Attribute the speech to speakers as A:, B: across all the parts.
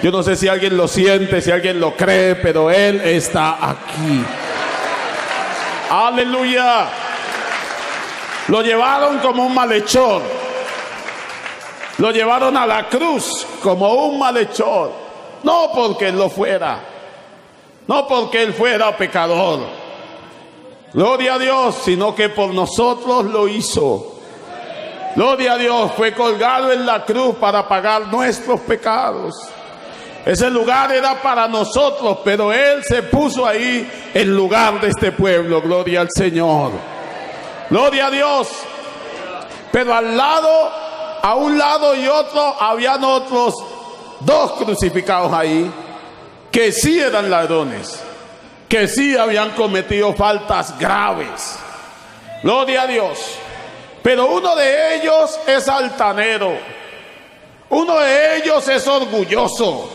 A: Yo no sé si alguien lo siente, si alguien lo cree, pero Él está aquí. Aleluya. Lo llevaron como un malhechor. Lo llevaron a la cruz como un malhechor. No porque Él lo fuera. No porque Él fuera pecador. Gloria a Dios, sino que por nosotros lo hizo. Gloria a Dios, fue colgado en la cruz para pagar nuestros pecados. Ese lugar era para nosotros, pero Él se puso ahí en lugar de este pueblo. Gloria al Señor. Gloria a Dios. Pero al lado, a un lado y otro, habían otros dos crucificados ahí, que sí eran ladrones, que sí habían cometido faltas graves. Gloria a Dios. Pero uno de ellos es altanero. Uno de ellos es orgulloso.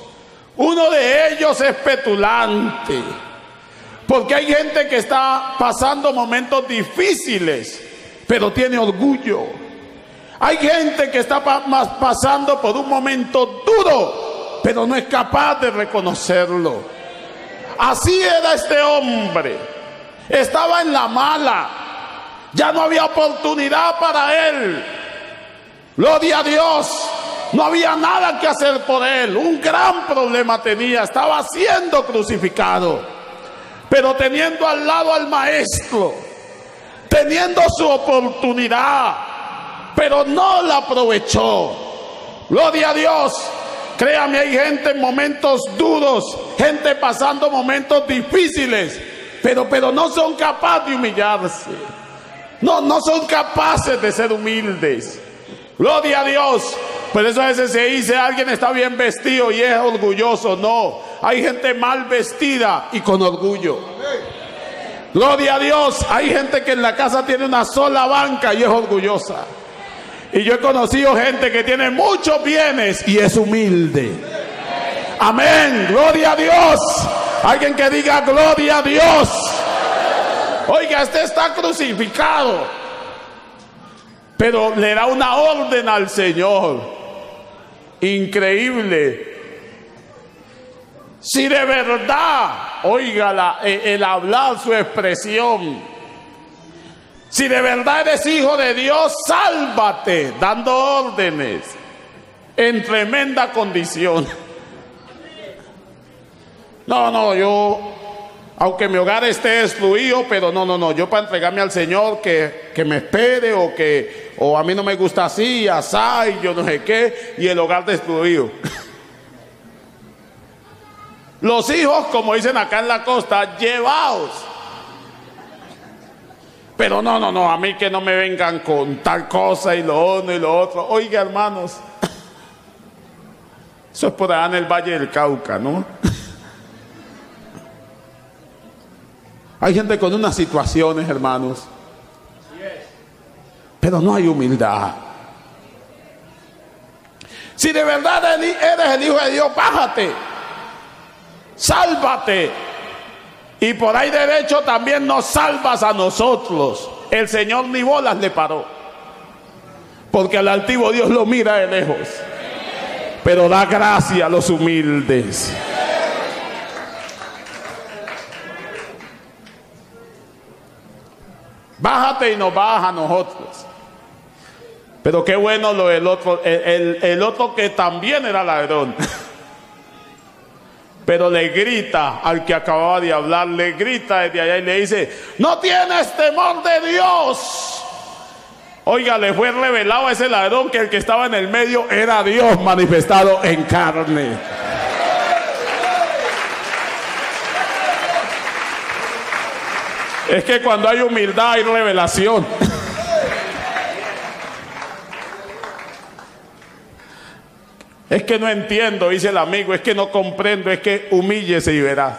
A: Uno de ellos es petulante, porque hay gente que está pasando momentos difíciles, pero tiene orgullo. Hay gente que está pasando por un momento duro, pero no es capaz de reconocerlo. Así era este hombre. Estaba en la mala. Ya no había oportunidad para él. Gloria a Dios. No había nada que hacer por él. Un gran problema tenía. Estaba siendo crucificado. Pero teniendo al lado al maestro. Teniendo su oportunidad. Pero no la aprovechó. Gloria a Dios. Créame, hay gente en momentos duros. Gente pasando momentos difíciles. Pero no son capaces de humillarse. No son capaces de ser humildes. Gloria a Dios. Por eso a veces se dice, alguien está bien vestido y es orgulloso. No, hay gente mal vestida y con orgullo. Gloria a Dios. Hay gente que en la casa tiene una sola banca y es orgullosa. Y yo he conocido gente que tiene muchos bienes y es humilde. Amén, gloria a Dios. Alguien que diga gloria a Dios. Oiga, este está crucificado, pero le da una orden al Señor. Increíble. Si de verdad, oiga el hablar, su expresión, si de verdad eres hijo de Dios, sálvate, dando órdenes en tremenda condición. No, yo, aunque mi hogar esté destruido, pero no, yo para entregarme al Señor que me espere, o a mí no me gusta así, asá, y yo no sé qué, y el hogar destruido. Los hijos, como dicen acá en la costa, llevaos. Pero no, a mí que no me vengan con tal cosa y lo uno y lo otro. Oiga, hermanos, eso es por allá en el Valle del Cauca, ¿no? Hay gente con unas situaciones, hermanos, pero no hay humildad. Si de verdad eres el Hijo de Dios, bájate, sálvate. Y por ahí derecho también nos salvas a nosotros. El Señor ni bolas le paró, porque al altivo Dios lo mira de lejos, pero da gracia a los humildes. Bájate y nos baja a nosotros. Pero qué bueno lo del otro, el otro que también era ladrón. Pero le grita al que acababa de hablar, le grita desde allá y le dice: no tienes temor de Dios. Oiga, le fue revelado a ese ladrón que el que estaba en el medio era Dios manifestado en carne. Es que cuando hay humildad hay revelación. Es que no entiendo, dice el amigo, es que no comprendo, es que humíllese y verás.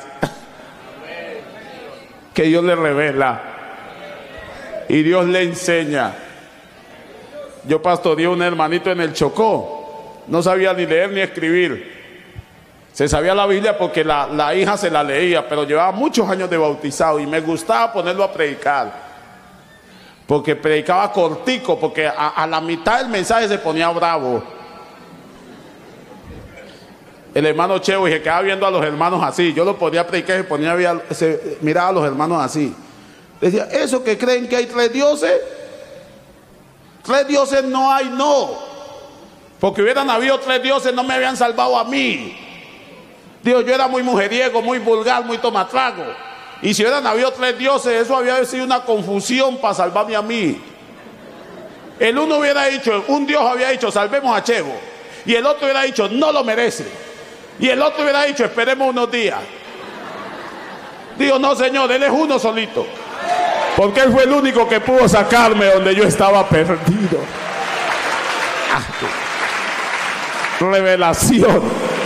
A: Que Dios le revela y Dios le enseña. Yo pastoreé un hermanito en el Chocó, no sabía ni leer ni escribir. Se sabía la Biblia porque la hija se la leía, pero llevaba muchos años de bautizado y me gustaba ponerlo a predicar, porque predicaba cortico, porque a la mitad del mensaje se ponía bravo. el hermano Chevo, y se quedaba viendo a los hermanos así. Yo lo podía predicar y miraba a los hermanos así. Decía, ¿eso que creen que hay 3 dioses? 3 dioses no hay, no. Porque hubieran habido 3 dioses, no me habían salvado a mí. Digo, yo era muy mujeriego, muy vulgar, muy tomatrago. Y si hubieran habido 3 dioses, eso había sido una confusión para salvarme a mí. El uno hubiera dicho, un Dios había dicho, salvemos a Chevo. Y el otro hubiera dicho, no lo merece. Y el otro hubiera dicho, esperemos unos días. Digo, no, Señor, Él es uno solito. Porque Él fue el único que pudo sacarme donde yo estaba perdido. Revelación.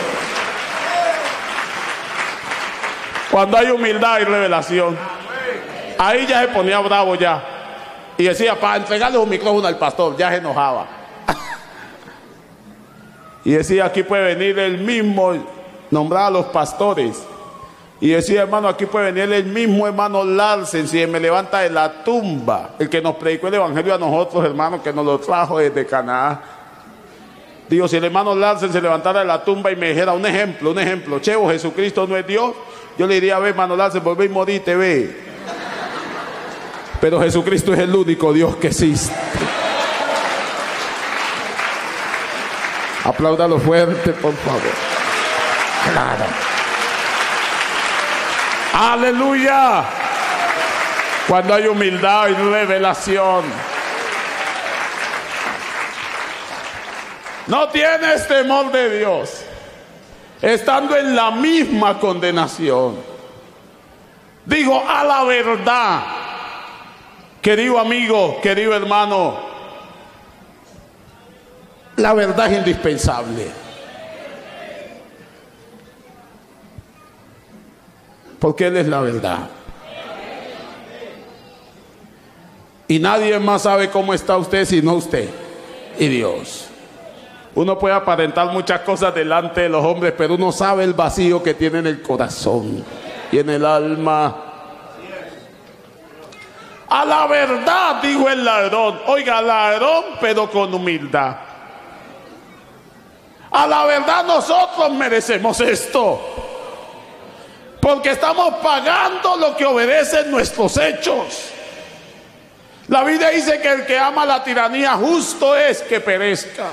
A: Cuando hay humildad y revelación. Ahí ya se ponía bravo ya. Y decía, para entregarle un micrófono al pastor, ya se enojaba. Y decía, aquí puede venir el mismo, nombrar a los pastores. Y decía, hermano, aquí puede venir el mismo hermano Larsen, si me levanta de la tumba, el que nos predicó el evangelio a nosotros, hermano, que nos lo trajo desde Canaá. Digo, si el hermano Larsen se levantara de la tumba y me dijera un ejemplo, Chevo, Jesucristo no es Dios, yo le diría, ve, hermano Larsen, volvé y morite, ve. Pero Jesucristo es el único Dios que existe. Apláudalo fuerte, por favor. Claro. Aleluya. Cuando hay humildad y revelación. No tienes temor de Dios, estando en la misma condenación. Digo, a la verdad, querido amigo, querido hermano, la verdad es indispensable. Porque Él es la verdad. Y nadie más sabe cómo está usted sino usted y Dios. Uno puede aparentar muchas cosas delante de los hombres, pero uno sabe el vacío que tiene en el corazón y en el alma. A la verdad, dijo el ladrón. Oiga, ladrón, pero con humildad. A la verdad, nosotros merecemos esto, porque estamos pagando lo que obedecen nuestros hechos. La Biblia dice que el que ama la tiranía, justo es que perezca.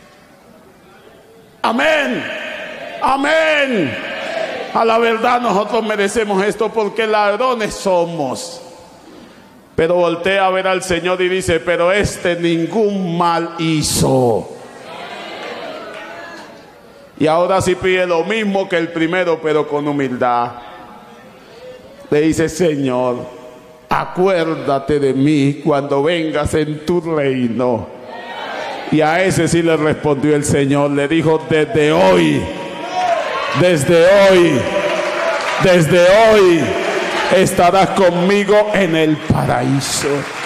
A: Amén, amén. A la verdad nosotros merecemos esto, porque ladrones somos. Pero voltea a ver al Señor y dice, pero este ningún mal hizo. Y ahora sí pide lo mismo que el primero, pero con humildad. Le dice, Señor, acuérdate de mí cuando vengas en tu reino. Y a ese sí le respondió el Señor. Le dijo, desde hoy estarás conmigo en el paraíso.